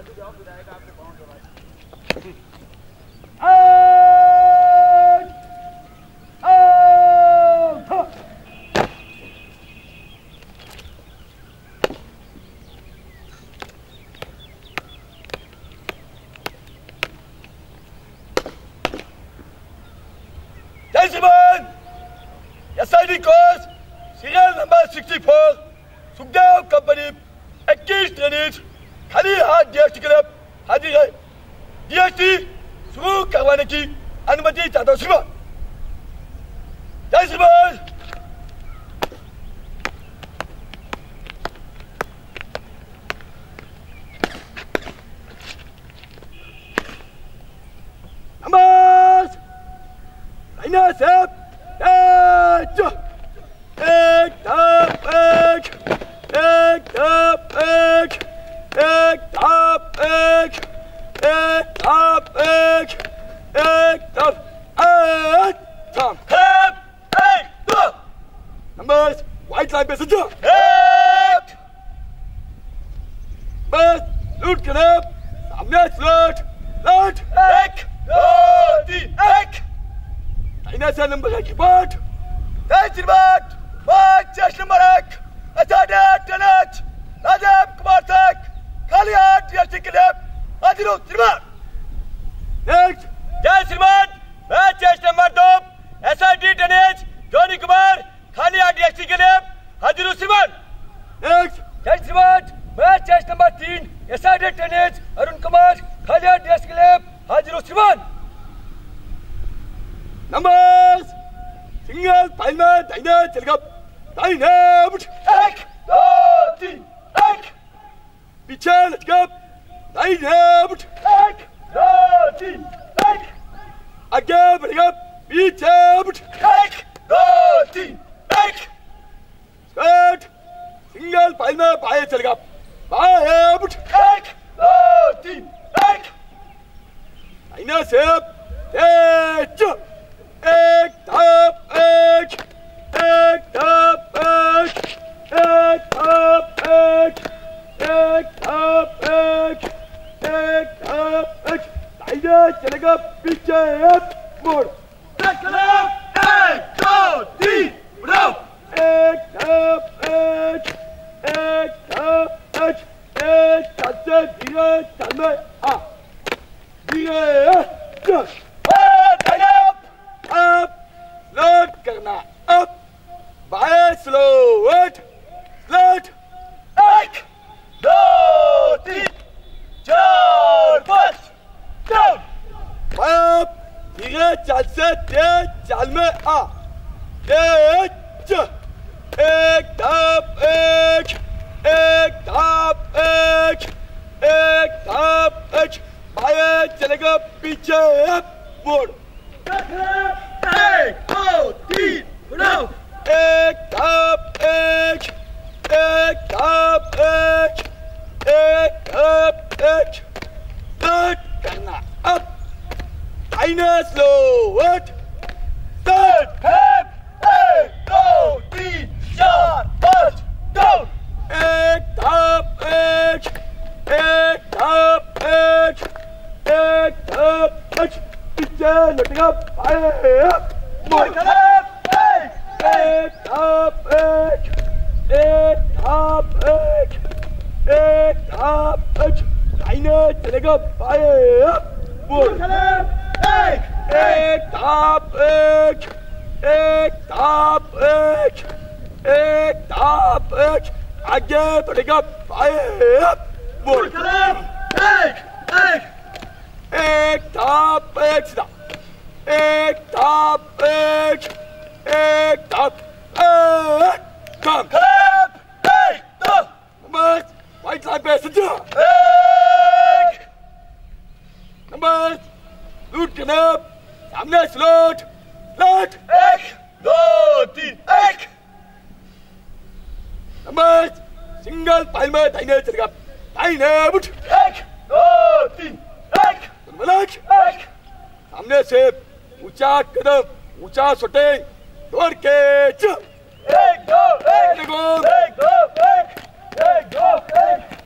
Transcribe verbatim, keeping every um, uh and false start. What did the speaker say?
जल्दी जाओ फिर आएगा आपके पाँव दबाए। जय श्रीमान S I D course serial number sixty four Sukhdev company इक्कीस ट्रेनिज खाली हाथ डीएसटी के लिए हाजिर है। डीएसटी शुरू करवाने की अनुमति चाहता हूँ श्रीमान। जय श्रीमान। नमस्कार लाइना साहब एक एक टप एक एक टप एक एक टप एक एक टप एक एक टप एक टप टप एक दो नंबर व्हाइट लाइन पे सज्जो एक बस लूट करें सामने स्लॉट स्लॉट एक दो तीन एक लाइना से नंबर एक की बात जय श्रीमान बात चेस्ट नंबर एक अचाडे टनच राजीव कुमार तक खाली हाथ डीएसटी के लिए हाजिर हो श्रीमान। नेक्स्ट जय श्रीमान मैं चेस्ट नंबर दो एसआईडी टनेज जॉनी कुमार खाली हाथ डीएसटी के लिए हाजिर हो श्रीमान। नेक्स्ट जय श्रीमान मैं चेस्ट नंबर तीन एसआईडी टनेज अरुण कुमार खाली हाथ डीएसटी के लिए हाजिर हो श्रीमान। नंबर सिंगल फाइल में दाहिने चलकर दाहिने उठ एक दो तीन एक पीछे लटकर दाहिने उठ एक दो तीन एक आगे बढ़ेगा पीछे उठ एक दो तीन एक स्क्वाट सिंगल फाइल में बाएं चलेगा बाएं उठ एक दो तीन एक दाहिने से तेज एक टप एक एक टप एक एक टप एक एक टप एक एक टप एक दाहिने चलेगा पीछे एक मोड़ एक दो तीन उठाओ एक टप एक एक टप एक एक चलते धीरे चलने हाँ धीरे चल अप स्लोट करना अप बाएं स्लोट स्लोट एक दो तीन चार पाँच डाउन अप धीरे चाल से तेज चाल में आ तेज एक टप एक एक टप एक एक टप एक बाएं चलेगा पीछे एक मोड़ एक दो तीन उठाओ एक टप एक एक टप एक एक टप एक स्टार्ट करना अप दाहिने स्लोट स्टार्ट एक दो तीन चार पाँच डाउन एक टप एक एक टप एक एक टप एक पीछे लटका बाएं मोड़ एक एक टप एक एक टप एक एक टप एक दाहिने चलेगा बाएं मोड़ एक एक टप एक एक टप एक एक टप एक आगे बढ़ेगा बाएं मोड़ एक एक एक टप एक सीधा एक टप एक एक टप एक कम एक दो नंबर व्हाइट लाइन पे सज्जो एक नंबर लूट के नाम सामने स्लोट स्लोट एक दो तीन एक नंबर सिंगल फाइल में दाहिने चलेगा दाहिने उठ एक दो तीन एक एक सामने से ऊंचा कदम ऊंचा सोटे दौड़ के चल एक दो एक एक दो एक एक दो एक